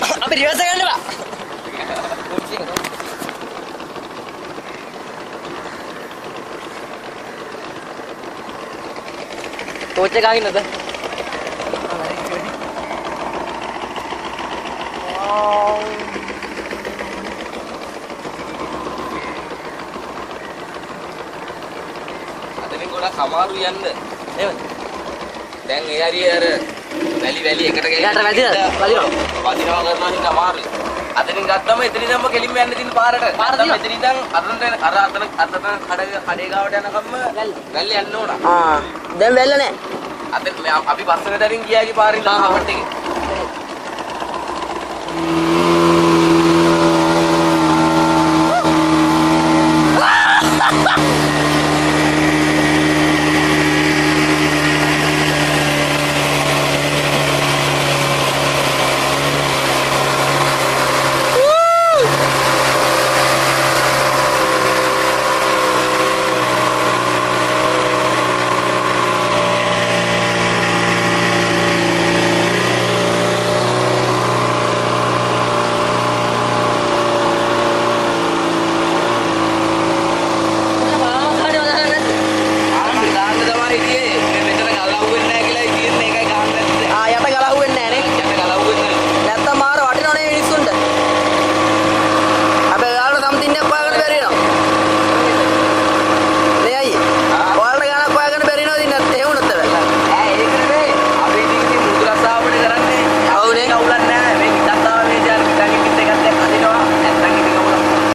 අපි රිවර්ස් එක ගන්නවා. कोच का आगे नदा අතනින් ගොඩක් අමාරු යන්න. එහෙමද? දැන් ඒ හරිය අර වැලි එකට යාට වදිනවා. වදිනවා කරනවා හින්දා අමාරුයි. අතනින් ගත්තම එතනින් දැම්ම කෙලින්ම යන්න තියෙන පාරට. එතනින් දැන් අර අතන කඩේ ගාවට යනකම්ම වැල්ල යන්න ඕන. දැන් වැල්ල නැහැ. අපි බස්සන දරින් ගියාගේ පාරින් ලාහවට එකේ.